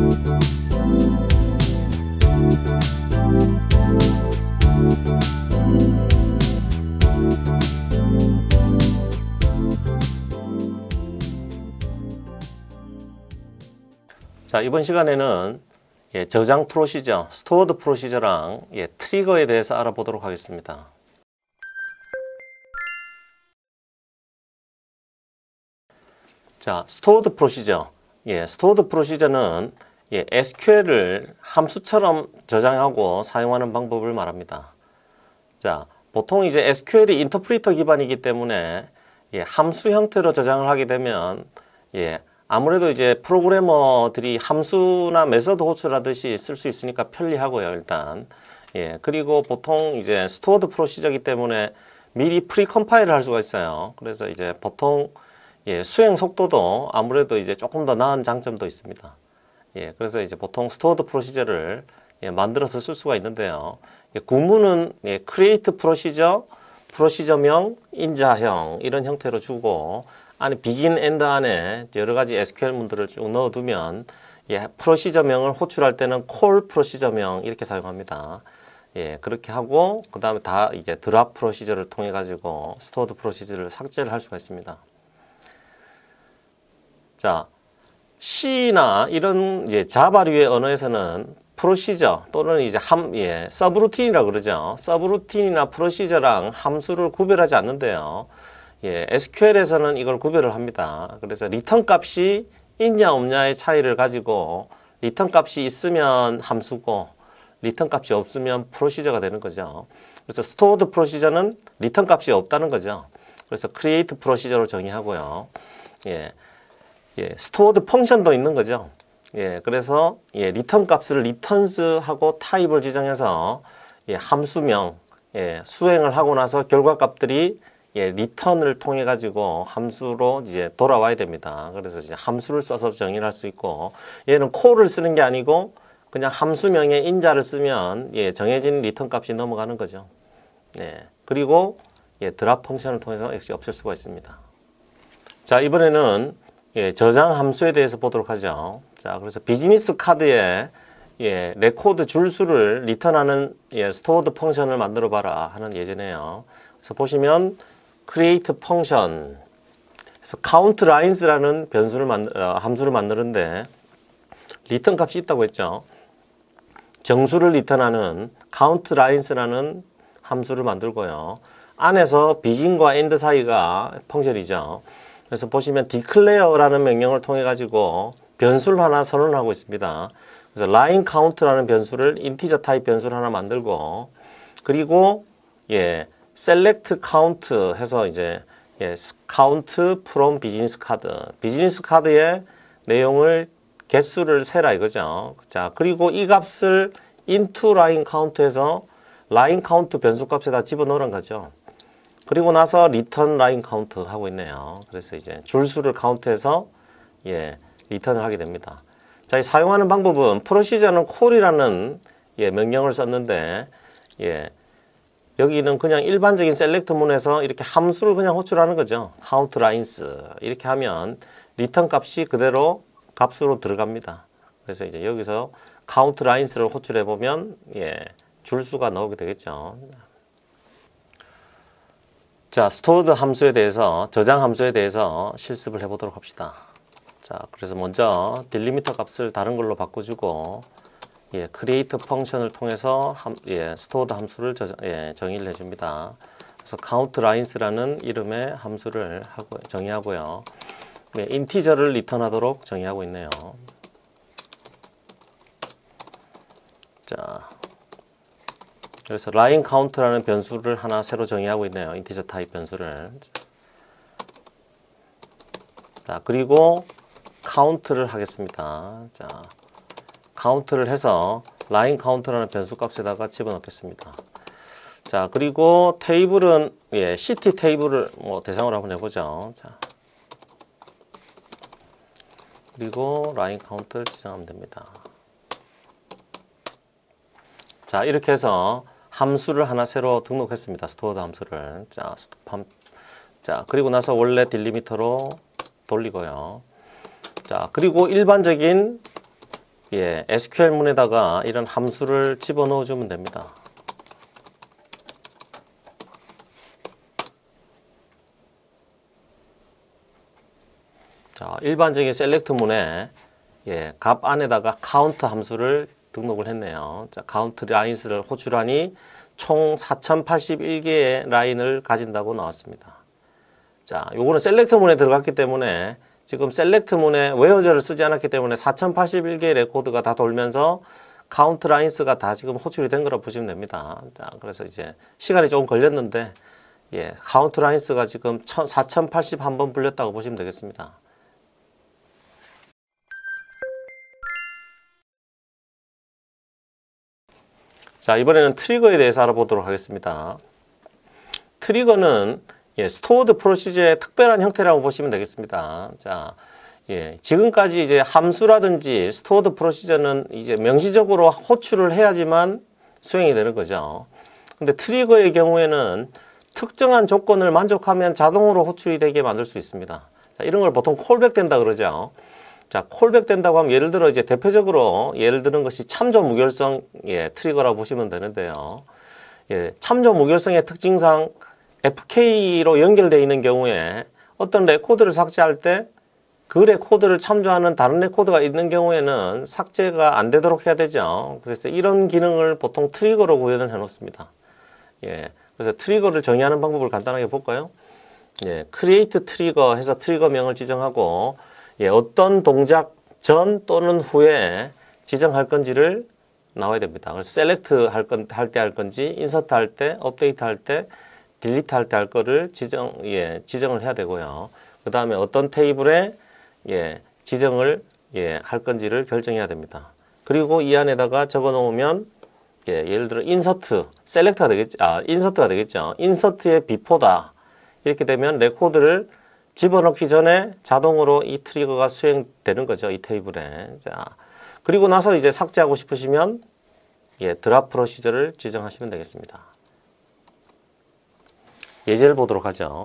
자, 이번 시간에는 저장 프로시저, 스토어드 프로시저랑 트리거에 대해서 알아보도록 하겠습니다. 자, 스토어드 프로시저. 스토어드 프로시저는 SQL을 함수처럼 저장하고 사용하는 방법을 말합니다. 자, 보통 이제 SQL이 인터프리터 기반이기 때문에 함수 형태로 저장을 하게 되면 아무래도 이제 프로그래머들이 함수나 메서드 호출하듯이 쓸 수 있으니까 편리하고요, 일단. 그리고 보통 이제 스토어드 프로시저이기 때문에 미리 프리컴파일을 할 수가 있어요. 그래서 이제 보통 수행 속도도 아무래도 이제 조금 더 나은 장점도 있습니다. 그래서 이제 보통 스토어드 프로시저를 만들어서 쓸 수가 있는데요. 구문은 create 프로시저, 프로시저명, 인자형 이런 형태로 주고 안에 begin, end 안에 여러 가지 SQL 문들을 쭉 넣어두면 프로시저명을 호출할 때는 call 프로시저명 이렇게 사용합니다. 그렇게 하고 그 다음에 다 이게 드랍 프로시저를 통해 가지고 스토어드 프로시저를 삭제를 할 수가 있습니다. 자, C나 이런 자바류의 언어에서는 프로시저 또는 이제 서브루틴이라고 그러죠. 서브루틴이나 프로시저랑 함수를 구별하지 않는데요. SQL에서는 이걸 구별을 합니다. 그래서 리턴 값이 있냐 없냐의 차이를 가지고 리턴 값이 있으면 함수고 리턴 값이 없으면 프로시저가 되는 거죠. 그래서 스토어드 프로시저는 리턴 값이 없다는 거죠. 그래서 create 프로시저로 정의하고요. 스토어드 펑션도 있는 거죠. 그래서 리턴 값을 returns 하고 타입을 지정해서 함수명 수행을 하고 나서 결과 값들이 리턴을 통해 가지고 함수로 이제 돌아와야 됩니다. 그래서 이제 함수를 써서 정의를 할 수 있고 얘는 call을 쓰는 게 아니고 그냥 함수명에 인자를 쓰면 정해진 리턴 값이 넘어가는 거죠. 그리고 드랍 펑션을 통해서 역시 없앨 수가 있습니다. 자, 이번에는 저장 함수에 대해서 보도록 하죠. 자, 그래서 비즈니스 카드에 레코드 줄수를 리턴하는 스토어드 펑션을 만들어 봐라 하는 예제네요. 그래서 보시면 create 펑션 그래서 count lines라는 함수를 만드는데 리턴 값이 있다고 했죠. 정수를 리턴하는 count lines라는 함수를 만들고요. 안에서 begin과 end 사이가 펑션이죠. 그래서 보시면 declare라는 명령을 통해 가지고 변수를 하나 선언하고 있습니다. 그래서 line count라는 변수를 integer 타입 변수를 하나 만들고 그리고 select count 해서 이제 count from business card 비즈니스 카드의 내용을 개수를 세라 이거죠. 자, 그리고 이 값을 into line count 해서 line count 변수 값에다 집어넣는 거죠. 그리고 나서 return line count 하고 있네요. 그래서 이제 줄수를 카운트해서 리턴을 하게 됩니다. 자, 이 사용하는 방법은 프로시저는 call이라는 명령을 썼는데 여기는 그냥 일반적인 셀렉트 문에서 이렇게 함수를 그냥 호출하는 거죠. count lines 이렇게 하면 리턴 값이 그대로 값으로 들어갑니다. 그래서 이제 여기서 count lines를 호출해 보면 줄수가 나오게 되겠죠. 자, 스토어드 함수에 대해서 저장 함수에 대해서 실습을 해보도록 합시다. 자, 그래서 먼저 딜리미터 값을 다른 걸로 바꿔주고 create 펑션을 통해서 스토어드 함수를 정의를 해줍니다. 그래서 count lines라는 이름의 함수를 정의하고요. 인티저를 리턴하도록 정의하고 있네요. 자, 그래서 line count라는 변수를 하나 새로 정의하고 있네요. 인티저 타입 변수를. 자, 그리고 count를 하겠습니다. 자, count를 해서 line count라는 변수 값에다가 집어넣겠습니다. 자, 그리고 테이블은 city 테이블을 대상으로 한번 해보죠. 자, 그리고 line count를 지정하면 됩니다. 자, 이렇게 해서 함수를 하나 새로 등록했습니다. 스토어드 함수를. 자, 그리고 나서 원래 딜리미터로 돌리고요. 자, 그리고 일반적인 예, SQL문에다가 이런 함수를 집어넣어 주면 됩니다. 자, 일반적인 셀렉트문에 예, 값 안에다가 카운트 함수를 등록을 했네요. 자, 카운트 라인스를 호출하니 총 4081개의 라인을 가진다고 나왔습니다. 자, 요거는 셀렉트문에 들어갔기 때문에 지금 셀렉트문에 웨어저를 쓰지 않았기 때문에 4081개의 레코드가 다 돌면서 카운트 라인스가 다 지금 호출이 된 거라 보시면 됩니다. 자, 그래서 이제 시간이 조금 걸렸는데 예, 카운트 라인스가 지금 4081번 불렸다고 보시면 되겠습니다. 자, 이번에는 트리거에 대해서 알아보도록 하겠습니다. 트리거는 예, 스토어드 프로시저의 특별한 형태라고 보시면 되겠습니다. 자, 예, 지금까지 이제 함수라든지 스토어드 프로시저는 이제 명시적으로 호출을 해야지만 수행이 되는 거죠. 근데 트리거의 경우에는 특정한 조건을 만족하면 자동으로 호출이 되게 만들 수 있습니다. 자, 이런 걸 보통 콜백 된다 그러죠. 자, 콜백 된다고 하면 예를 들어 이제 대표적으로 예를 드는 것이 참조 무결성 예, 트리거라고 보시면 되는데요. 예, 참조 무결성의 특징상 FK로 연결되어 있는 경우에 어떤 레코드를 삭제할 때 그 레코드를 참조하는 다른 레코드가 있는 경우에는 삭제가 안 되도록 해야 되죠. 그래서 이런 기능을 보통 트리거로 구현을 해 놓습니다. 예, 그래서 트리거를 정의하는 방법을 간단하게 볼까요? 예, create 트리거 해서 트리거명을 지정하고 예, 어떤 동작 전 또는 후에 지정할 건지를 나와야 됩니다. 그래서 select 할 때 할 건지, insert 할 때, update 할 때, delete 할 때 할 거를 지정을 해야 되고요. 그 다음에 어떤 테이블에 예, 지정을 예, 할 건지를 결정해야 됩니다. 그리고 이 안에다가 적어 놓으면 예, 예를 들어 insert, select가 되겠죠. insert가 되겠죠. insert의 before다. 이렇게 되면 레코드를 집어넣기 전에 자동으로 이 트리거가 수행되는 거죠. 이 테이블에. 자, 그리고 나서 이제 삭제하고 싶으시면 예, 드랍 프로시저를 지정하시면 되겠습니다. 예제를 보도록 하죠.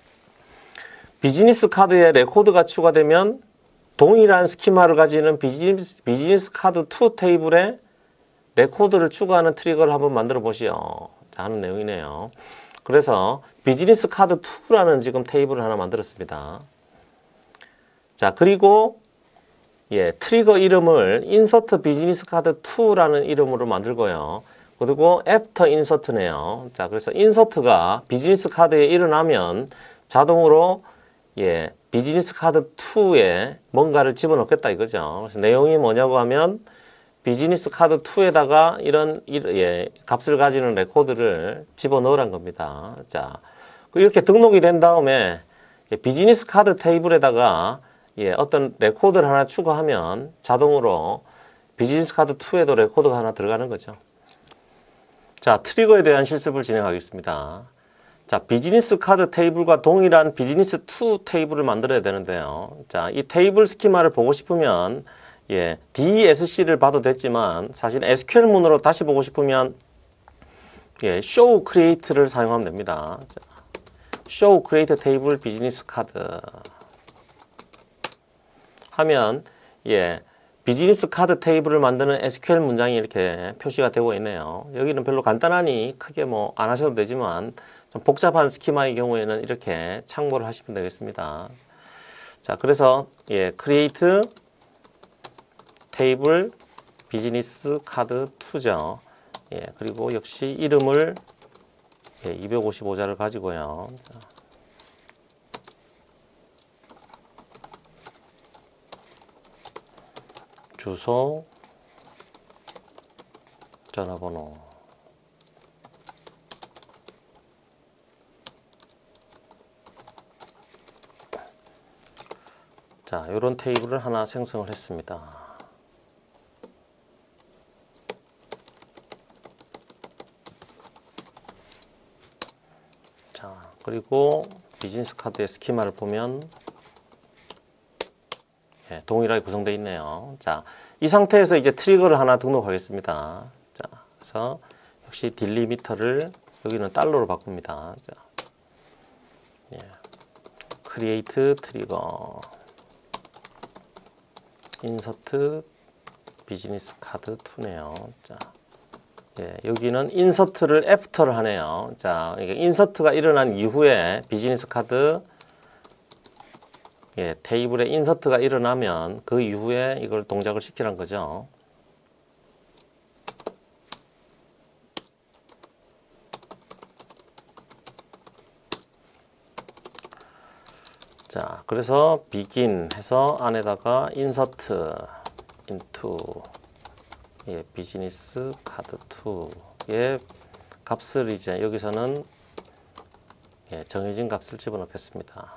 비즈니스 카드에 레코드가 추가되면 동일한 스키마를 가지는 비즈니스 카드 2 테이블에 레코드를 추가하는 트리거를 한번 만들어 보시오. 자, 하는 내용이네요. 그래서 비즈니스 카드 2라는 지금 테이블을 하나 만들었습니다. 자, 그리고 예, 트리거 이름을 insert 비즈니스 카드 2라는 이름으로 만들고요. 그리고 after insert네요. 자, 그래서 insert가 비즈니스 카드에 일어나면 자동으로 예, 비즈니스 카드 2에 뭔가를 집어넣겠다 이거죠. 그래서 내용이 뭐냐고 하면 비즈니스 카드 2에다가 이런 예, 값을 가지는 레코드를 집어넣으란 겁니다. 자, 이렇게 등록이 된 다음에 비즈니스 카드 테이블에다가 예, 어떤 레코드를 하나 추가하면 자동으로 비즈니스 카드 2에도 레코드가 하나 들어가는 거죠. 자, 트리거에 대한 실습을 진행하겠습니다. 자, 비즈니스 카드 테이블과 동일한 비즈니스 2 테이블을 만들어야 되는데요. 자, 이 테이블 스키마를 보고 싶으면 예, DSC를 봐도 됐지만 사실 SQL문으로 다시 보고 싶으면 예, show create를 사용하면 됩니다. 자, show create 테이블 비즈니스 카드 하면 예, 비즈니스 카드 테이블을 만드는 SQL 문장이 이렇게 표시가 되고 있네요. 여기는 별로 간단하니 크게 뭐 안 하셔도 되지만 좀 복잡한 스키마의 경우에는 이렇게 참고를 하시면 되겠습니다. 자, 그래서 예, create 테이블 비즈니스 카드 2죠. 예, 그리고 역시 이름을 예, 255자를 가지고요. 자, 주소, 전화번호. 자, 이런 테이블을 하나 생성을 했습니다. 자, 그리고 비즈니스 카드의 스키마를 보면 예, 동일하게 구성되어 있네요. 자, 이 상태에서 이제 트리거를 하나 등록하겠습니다. 자, 그래서 역시 딜리미터를 여기는 달러로 바꿉니다. 자, 예, create 트리거, insert 비즈니스 카드 2네요. 자, 예, 여기는 인서트를 애프터를 하네요. 자, 이게 인서트가 일어난 이후에 비즈니스 카드 예, 테이블에 인서트가 일어나면 그 이후에 이걸 동작을 시키란 거죠. 자, 그래서 begin 해서 안에다가 insert into 예, 비즈니스 카드 2의 값을 이제 여기서는 예, 정해진 값을 집어넣겠습니다.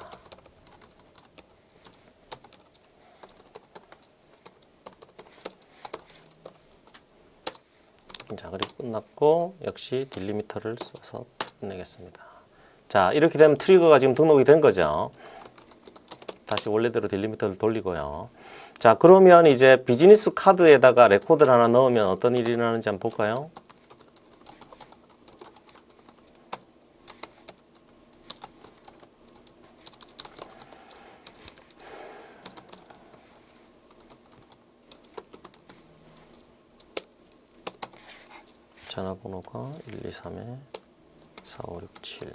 자, 그리고 끝났고 역시 딜리미터를 써서 끝내겠습니다. 자, 이렇게 되면 트리거가 지금 등록이 된 거죠. 다시 원래대로 딜리미터를 돌리고요. 자, 그러면 이제 비즈니스 카드에다가 레코드를 하나 넣으면 어떤 일이 일어나는지 한번 볼까요? 전화번호가 123에 4567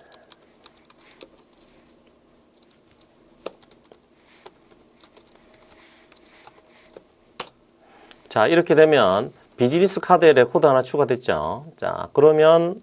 자, 이렇게 되면 비즈니스 카드에 레코드 하나 추가됐죠. 자, 그러면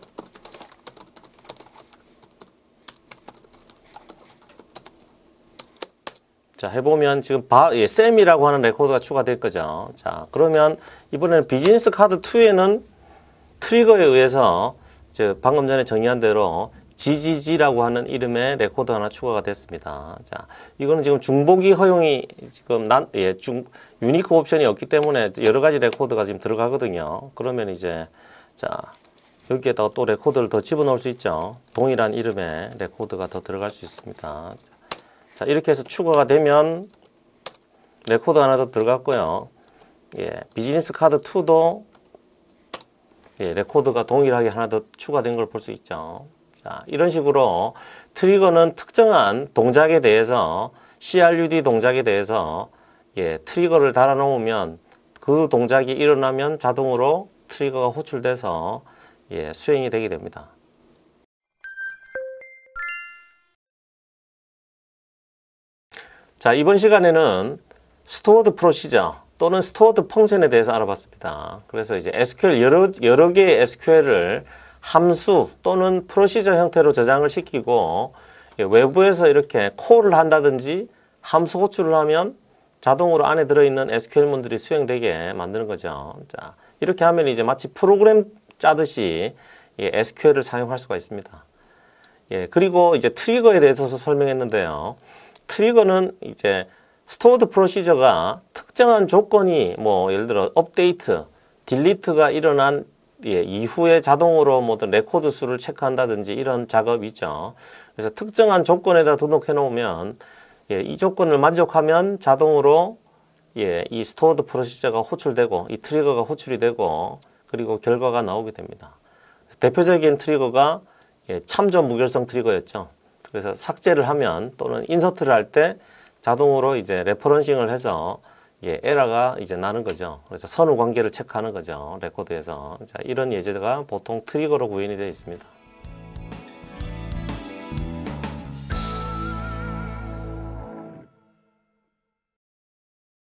자, 해보면 지금 쌤이라고 하는 레코드가 추가될 거죠. 자, 그러면 이번에는 비즈니스 카드 2에는 트리거에 의해서 방금 전에 정의한 대로 GGG라고 하는 이름의 레코드 하나 추가가 됐습니다. 자, 이거는 지금 중복이 허용이 지금 유니크 옵션이 없기 때문에 여러 가지 레코드가 지금 들어가거든요. 그러면 이제 자, 여기에다가 또 레코드를 더 집어넣을 수 있죠. 동일한 이름의 레코드가 더 들어갈 수 있습니다. 자, 이렇게 해서 추가가 되면 레코드 하나 더 들어갔고요. 예, 비즈니스 카드 2도 예, 레코드가 동일하게 하나 더 추가된 걸 볼 수 있죠. 자, 이런 식으로 트리거는 특정한 동작에 대해서 CRUD 동작에 대해서 예, 트리거를 달아 놓으면 그 동작이 일어나면 자동으로 트리거가 호출돼서 예, 수행이 되게 됩니다. 자, 이번 시간에는 스토어드 프로시저 또는 스토어드 펑션에 대해서 알아봤습니다. 그래서 이제 SQL 여러 개의 SQL을 함수 또는 프로시저 형태로 저장을 시키고 외부에서 이렇게 콜을 한다든지 함수 호출을 하면 자동으로 안에 들어있는 SQL문들이 수행되게 만드는 거죠. 자, 이렇게 하면 이제 마치 프로그램 짜듯이 SQL을 사용할 수가 있습니다. 예, 그리고 이제 트리거에 대해서 설명했는데요. 트리거는 이제 스토어드 프로시저가 특정한 조건이 뭐 예를 들어 업데이트, 딜리트가 일어난 이후에 자동으로 뭐든 레코드 수를 체크한다든지 이런 작업이 있죠. 그래서 특정한 조건에다 등록해 놓으면 이 조건을 만족하면 자동으로 이 스토어드 프로시저가 호출되고 이 트리거가 호출이 되고 그리고 결과가 나오게 됩니다. 대표적인 트리거가 참조 무결성 트리거였죠. 그래서 삭제를 하면 또는 인서트를 할 때 자동으로 이제 레퍼런싱을 해서 에러가 이제 나는 거죠. 그래서 선후 관계를 체크하는 거죠. 레코드에서. 자, 이런 예제가 보통 트리거로 구현이 되어 있습니다.